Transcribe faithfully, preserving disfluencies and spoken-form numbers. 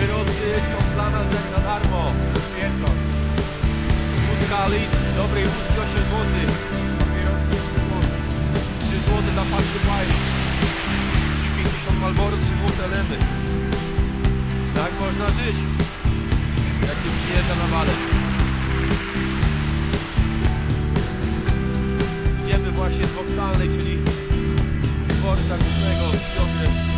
Papierosy są dla nas jak za darmo. Pierdol. Wódka lit, dobrej wódki osiem złotych. Papieroski trzy złote. trzy złote za paczkę fajnych. trzy pięćdziesiąt Malboro, trzy złote lemy. Tak można żyć, jak się przyjeżdża na walec. Idziemy właśnie z Voksalnej, czyli dworu zakupnego w Piotrze.